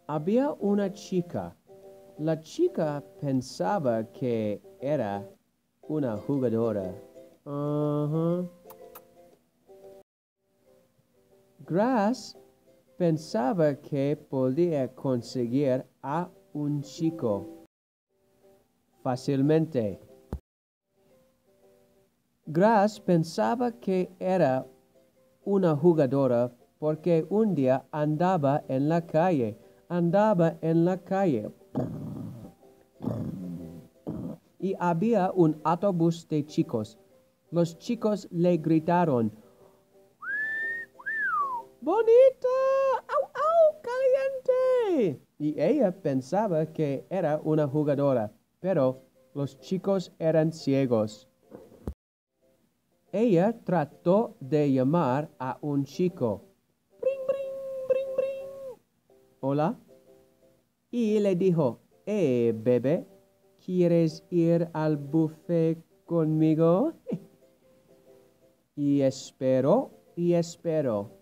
Había una chica. La chica pensaba que era una jugadora. Ajá. Grass pensaba que podía conseguir a un chico fácilmente. Grass pensaba que era una jugadora porque un día andaba en la calle y había un autobús de chicos. Los chicos le gritaron: ¡Bonita! ¡Au, au! ¡Caliente! Y ella pensaba que era una jugadora, pero los chicos eran ciegos. Ella trató de llamar a un chico. Bring, bring, bring, bring. Hola. Y le dijo: bebé, ¿quieres ir al buffet conmigo? Y esperó y esperó.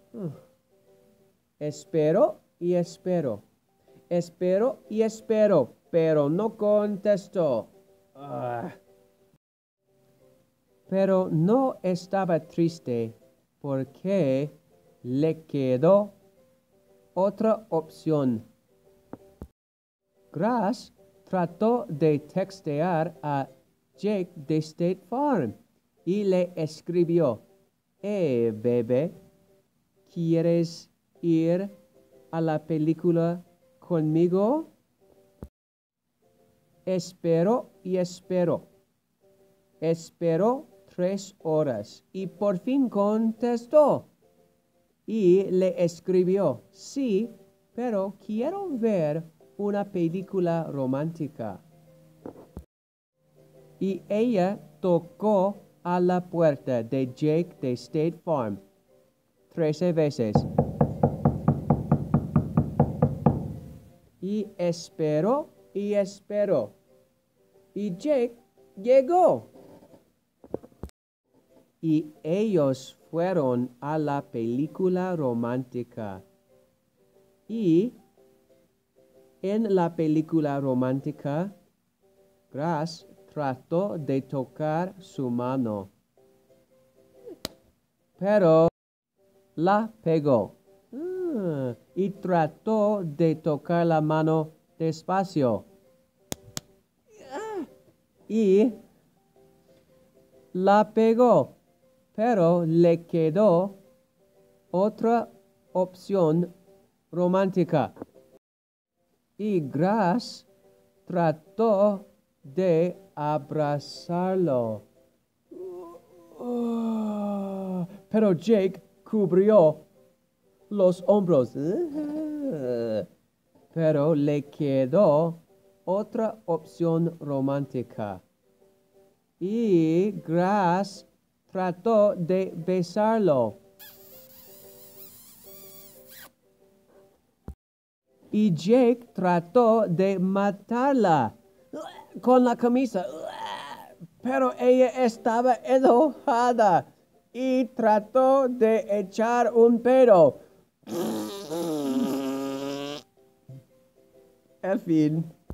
Espero y espero. Espero y espero, pero no contestó. Pero no estaba triste porque le quedó otra opción. Grass trató de textear a Jake de State Farm y le escribió: bebé, ¿quieres ir a la película conmigo? Espero y espero. Esperó 3 horas y por fin contestó. Y le escribió: sí, pero quiero ver una película romántica. Y ella tocó a la puerta de Jake de State Farm 13 veces. Y esperó y esperó. Y Jake llegó. Y ellos fueron a la película romántica. Y en la película romántica, Grass trató de tocar su mano, pero la pegó. Y trató de tocar la mano despacio. Y la pegó, pero le quedó otra opción romántica. Y Grass trató de abrazarlo. Pero Jake cubrió los hombros. Pero le quedó otra opción romántica. Y Grass trató de besarlo. Y Jake trató de matarla con la camisa. Pero ella estaba enojada y trató de echar un pedo. El fin.